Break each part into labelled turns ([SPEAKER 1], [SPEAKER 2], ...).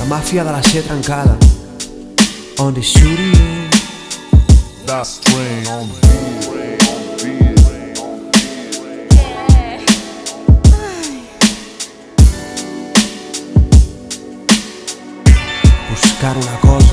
[SPEAKER 1] màfia de la C trencada. On the shooting
[SPEAKER 2] That train on the
[SPEAKER 1] buscant una cosa,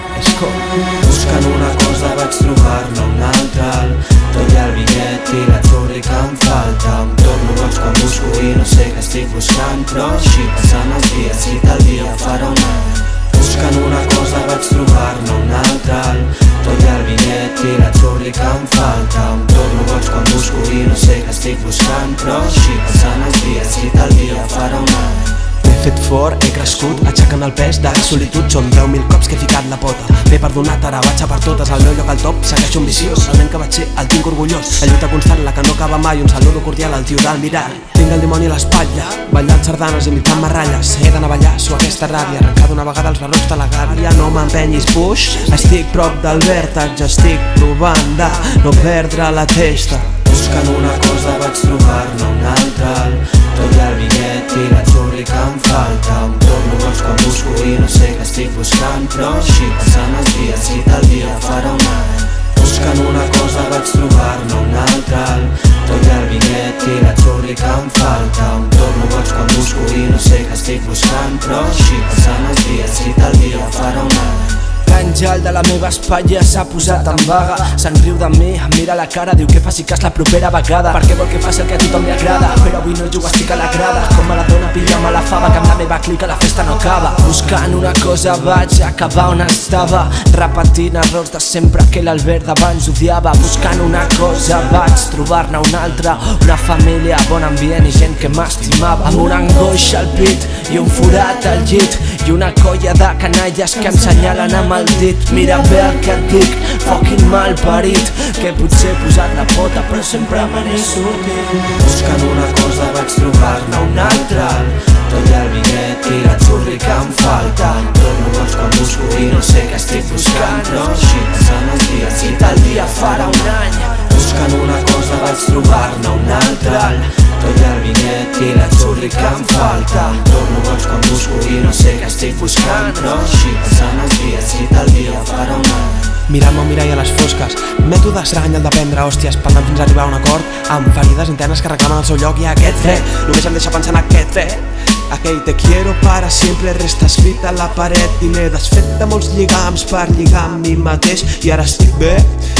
[SPEAKER 3] buscant una cosa vaig trobar-ne una altra, el tot i el bitllet i la xurri que em falta. Em torno boig quan busco i no sé què estic buscant, però així passant els dies i tal dia farà un any. Buscant una cosa vaig trobar-ne una altra, el tot i el bitllet i la xurri que em falta. Em torno boig quan busco i no sé què estic buscant, però així passant els dies i tal dia farà un any.
[SPEAKER 1] M'he fet fort, he crescut, aixecant el pes de la solitud. Són 10.000 cops que he ficat la pota. M'he perdonat, ara vaig a per totes. El meu lloc al top, segueixo ambiciós. El nen que vaig ser, el tinc orgullós. La lluita constant, la que no acaba mai. Un saludo cordial al tio del mirall. Tinc el dimoni a l'espatlla, ballant sardanes, imitant marralles. He d'anar a ballar, suo aquesta ràbia, arrencar d'una vegada els barrots de la gàbia. No m'empenyis, puix, estic prop del vèrtex. Estic provant de no perdre la testa.
[SPEAKER 3] Buscant una cosa vaig trobar-ne una altra, el tot i el bitllet i la xurri que em falta. Em torno boig quan busco i no sé què estic buscant, però així passant els dies i tal dia farà un any. Buscant una cosa vaig trobar-ne una altra, el tot i el bitllet i la xurri que em falta. Em torno boig quan busco i no sé què estic buscant, però així passant els dies i tal dia farà un any.
[SPEAKER 4] L'àngel de la meva espatlla s'ha posat en vaga. Se'n riu de mi, em mira a la cara, diu que faci cas la propera vegada, perquè vol que faci el que a tothom li agrada. Però avui no jugo, estic a la grada, com a la dona pilla-me la fava, que amb la meva clica la festa no acaba. Buscant una cosa vaig acabar on estava, repetint errors de sempre que l'Albert d'abans odiava. Buscant una cosa vaig trobar-ne una altra, una família, bon ambient i gent que m'estimava. Amb una angoixa al pit i un forat al llit i una colla de canalles que em senyalen amb el dit. Mira bé el que et dic, fucking malparit, que potser he posat la pota però sempre me n'he sortit.
[SPEAKER 3] Buscant una cosa vaig trobar-ne una altra, el tot i el bitllet i la xurri que em falta. Em torno boig quan busco i no sé què estic buscant, però així passant els dies i tal dia farà un any. Buscant una cosa vaig trobar-ne una altra, el tot i el bitllet i la xurri que em falta. Em torno boig quan busco i no sé què estic buscant, però així passant els dies i tal dia farà un any.
[SPEAKER 1] mirant-me al mirall a les fosques. Mètode estrany el de prendre hòsties, parlant fins a arribar a un acord, amb ferides internes que reclamen el seu lloc. I aquest fred només em deixa pensar en aquest fet. Aquell te quiero para siempre resta escrit a la paret. I m'he desfet de molts lligams per lligar amb mi mateix. I ara estic bé,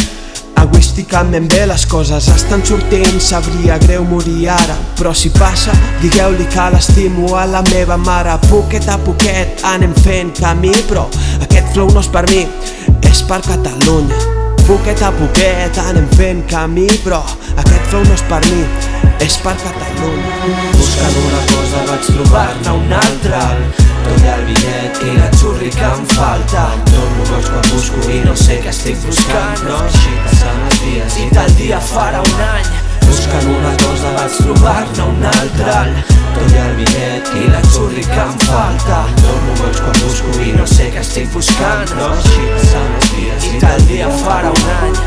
[SPEAKER 1] egoísticament bé, les coses estan sortint. Sabria greu morir ara, però si passa, digueu-li que l'estimo a la meva mare. Poquet a poquet anem fent camí, però aquest flow no és per mi, és per Catalunya. Poquet a poquet anem fent camí, però aquest flow no és per mi, és per Catalunya.
[SPEAKER 3] Buscant una cosa vaig trobar-ne una altra, tot i el bitllet i la xurri que em falta. Em torno boig quan busco i no sé què estic buscant, però així passant els dies i tal dia farà un any. Buscant una cosa vaig trobar-ne una altra, tot i el bitllet i la xurri que em falta. Em torno boig quan busco i no sé què estic buscant, però així passant els dies i tal dia farà un any.